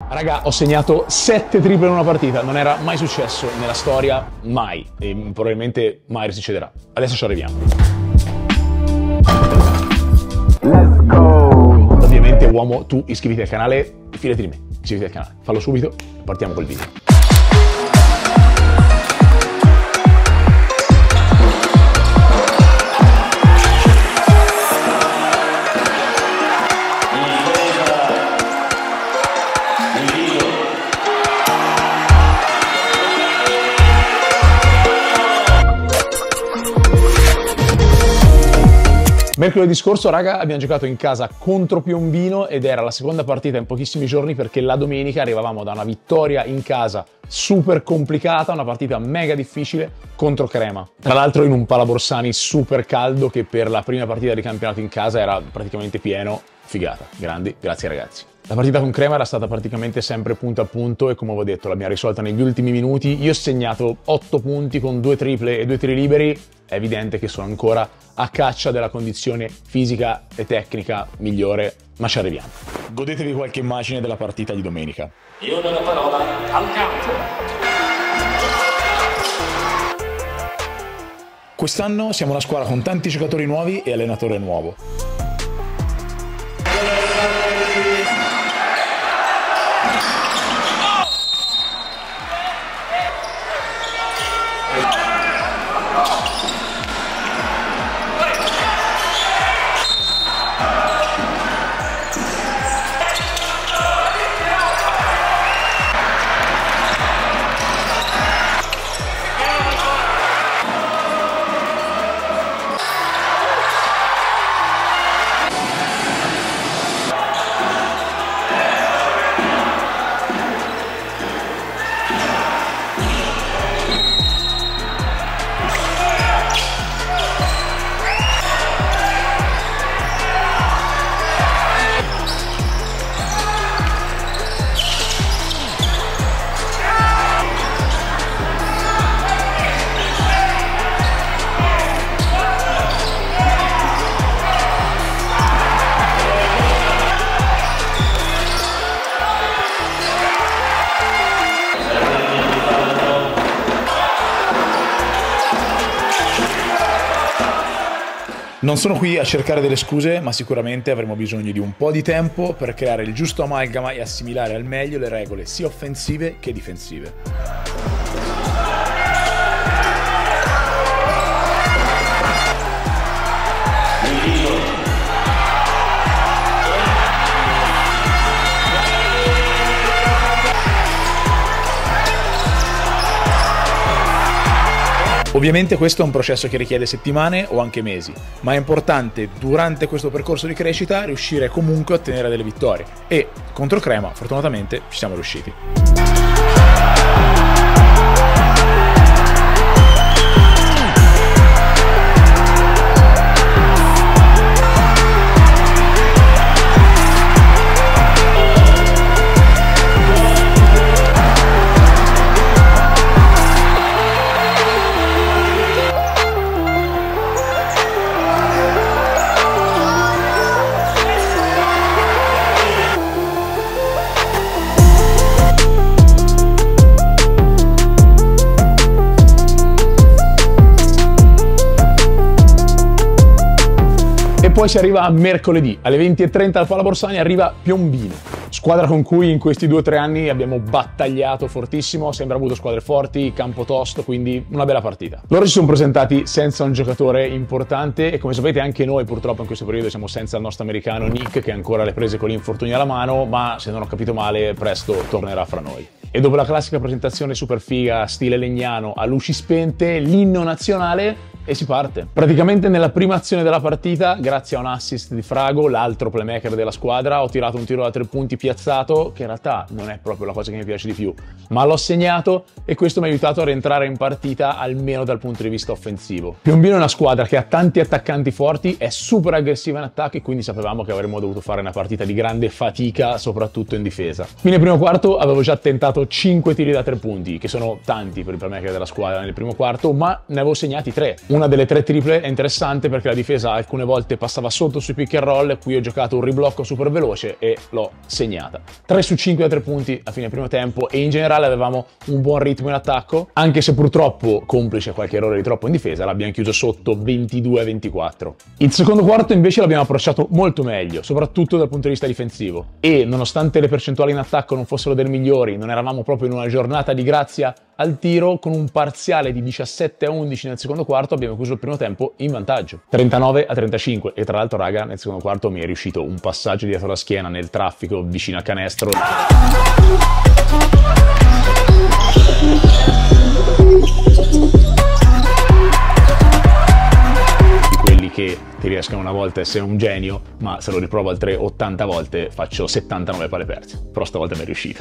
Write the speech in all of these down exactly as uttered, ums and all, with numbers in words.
Raga, ho segnato sette triple in una partita, non era mai successo nella storia, mai, e probabilmente mai succederà. Adesso ci arriviamo. Let's go! Ovviamente, uomo, tu iscriviti al canale, fidati di me, iscriviti al canale, fallo subito e partiamo col video. Mercoledì scorso, raga, abbiamo giocato in casa contro Piombino ed era la seconda partita in pochissimi giorni perché la domenica arrivavamo da una vittoria in casa super complicata, una partita mega difficile contro Crema. Tra l'altro in un Palaborsani super caldo che per la prima partita di campionato in casa era praticamente pieno. Figata, grandi, grazie ragazzi. La partita con Crema era stata praticamente sempre punto a punto e come avevo detto l'abbiamo risolta negli ultimi minuti. Io ho segnato otto punti con due triple e due tiri liberi. È evidente che sono ancora a caccia della condizione fisica e tecnica migliore, ma ci arriviamo. Godetevi qualche immagine della partita di domenica. Io do la parola al campo. Quest'anno siamo una squadra con tanti giocatori nuovi e allenatore nuovo. Non sono qui a cercare delle scuse, ma sicuramente avremo bisogno di un po' di tempo per creare il giusto amalgama e assimilare al meglio le regole sia offensive che difensive. Ovviamente questo è un processo che richiede settimane o anche mesi, ma è importante durante questo percorso di crescita riuscire comunque a ottenere delle vittorie e contro Crema fortunatamente ci siamo riusciti. Poi si arriva a mercoledì, alle venti e trenta al Palaborsani arriva Piombino, squadra con cui in questi due o tre anni abbiamo battagliato fortissimo, sempre avuto squadre forti, campo tosto, quindi una bella partita. Loro si sono presentati senza un giocatore importante e come sapete anche noi purtroppo in questo periodo siamo senza il nostro americano Nick che ancora le prese con gli infortuni alla mano, ma se non ho capito male presto tornerà fra noi. E dopo la classica presentazione super figa, stile Legnano, a luci spente, l'inno nazionale e si parte. Praticamente nella prima azione della partita, grazie a un assist di Frago, l'altro playmaker della squadra, ho tirato un tiro da tre punti piazzato, che in realtà non è proprio la cosa che mi piace di più, ma l'ho segnato e questo mi ha aiutato a rientrare in partita almeno dal punto di vista offensivo. Piombino è una squadra che ha tanti attaccanti forti, è super aggressiva in attacco e quindi sapevamo che avremmo dovuto fare una partita di grande fatica, soprattutto in difesa. Quindi nel primo quarto avevo già tentato cinque tiri da tre punti, che sono tanti per il playmaker della squadra nel primo quarto, ma ne avevo segnati tre. Una delle tre triple è interessante perché la difesa alcune volte passava sotto sui pick and roll, qui ho giocato un riblocco super veloce e l'ho segnata. tre su cinque da tre punti a fine primo tempo e in generale avevamo un buon ritmo in attacco, anche se purtroppo, complice qualche errore di troppo in difesa, l'abbiamo chiuso sotto ventidue a ventiquattro. Il secondo quarto invece l'abbiamo approcciato molto meglio, soprattutto dal punto di vista difensivo. E nonostante le percentuali in attacco non fossero delle migliori, non eravamo proprio in una giornata di grazia al tiro, con un parziale di diciassette a undici nel secondo quarto abbiamo chiuso il primo tempo in vantaggio. trentanove a trentacinque e tra l'altro raga nel secondo quarto mi è riuscito un passaggio dietro la schiena nel traffico vicino al canestro. Quelli che ti riescono una volta a essere un genio, ma se lo riprovo altre ottanta volte faccio settantanove palle perse. Però stavolta mi è riuscito.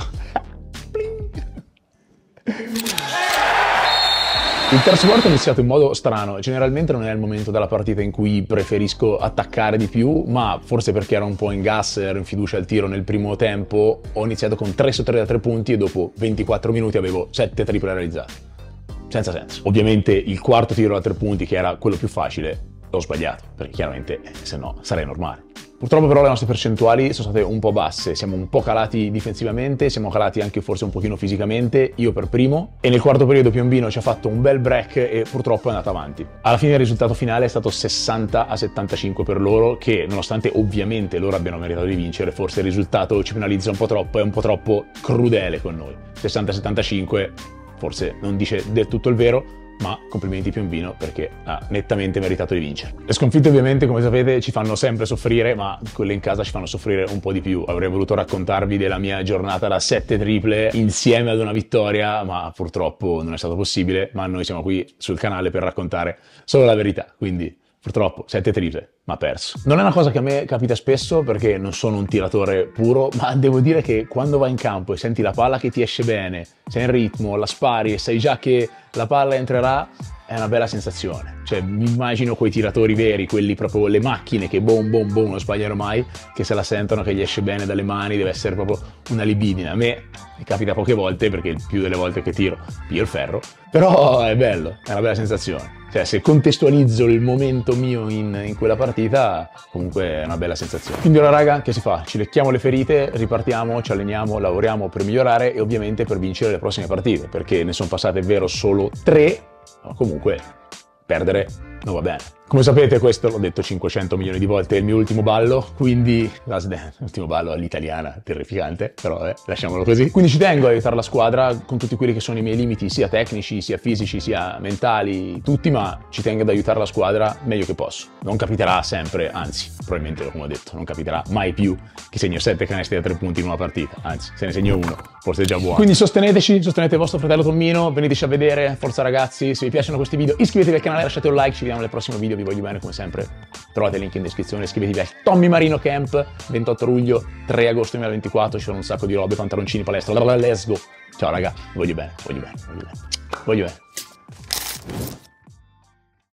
Il terzo quarto è iniziato in modo strano, generalmente non è il momento della partita in cui preferisco attaccare di più, ma forse perché ero un po' in gas, ero in fiducia al tiro nel primo tempo, ho iniziato con tre su tre da tre punti e dopo ventiquattro minuti avevo sette triple realizzate. Senza senso. Ovviamente il quarto tiro da tre punti, che era quello più facile, l'ho sbagliato, perché chiaramente se no sarei normale. Purtroppo però le nostre percentuali sono state un po' basse, siamo un po' calati difensivamente, siamo calati anche forse un pochino fisicamente, io per primo, e nel quarto periodo Piombino ci ha fatto un bel break e purtroppo è andato avanti. Alla fine il risultato finale è stato sessanta a settantacinque per loro, che nonostante ovviamente loro abbiano meritato di vincere, forse il risultato ci penalizza un po' troppo, è un po' troppo crudele con noi. sessanta a settantacinque forse non dice del tutto il vero, ma complimenti Piombino perché ha nettamente meritato di vincere. Le sconfitte ovviamente, come sapete, ci fanno sempre soffrire, ma quelle in casa ci fanno soffrire un po' di più. Avrei voluto raccontarvi della mia giornata da sette triple insieme ad una vittoria, ma purtroppo non è stato possibile, ma noi siamo qui sul canale per raccontare solo la verità, quindi purtroppo sette triple, ma perso. Non è una cosa che a me capita spesso perché non sono un tiratore puro, ma devo dire che quando vai in campo e senti la palla che ti esce bene, sei in ritmo, la spari e sai già che la palla entrerà, è una bella sensazione. Cioè, mi immagino quei tiratori veri, quelli proprio le macchine che boom, boom, boom, non sbagliano mai, che se la sentono che gli esce bene dalle mani, deve essere proprio una libidine. A me mi capita poche volte, perché il più delle volte che tiro piglio il ferro, però è bello, è una bella sensazione. Cioè, se contestualizzo il momento mio in, in quella partita, comunque è una bella sensazione. Quindi ora raga, che si fa? Ci lecchiamo le ferite, ripartiamo, ci alleniamo, lavoriamo per migliorare e ovviamente per vincere le prossime partite, perché ne sono passate, è vero, solo tre, ma comunque perdere non va bene. Come sapete, questo l'ho detto cinquecento milioni di volte, è il mio ultimo ballo, quindi Last Dance, l'ultimo ballo all'italiana, terrificante, però eh, lasciamolo così. Quindi ci tengo a aiutare la squadra con tutti quelli che sono i miei limiti, sia tecnici, sia fisici, sia mentali, tutti, ma ci tengo ad aiutare la squadra meglio che posso. Non capiterà sempre, anzi, probabilmente, come ho detto, non capiterà mai più che segno sette canestri da tre punti in una partita, anzi, se ne segno uno, forse è già buono. Quindi sosteneteci, sostenete il vostro fratello Tommino, veniteci a vedere, forza ragazzi, se vi piacciono questi video iscrivetevi al canale, lasciate un like, ci vediamo nel prossimo video, vi voglio bene come sempre, trovate il link in descrizione, iscrivetevi al Tommy Marino Camp, ventotto luglio, tre agosto duemilaventiquattro, ci sono un sacco di robe, pantaloncini, palestra, let's go, ciao raga, vi voglio bene, voglio bene, voglio bene, voglio bene.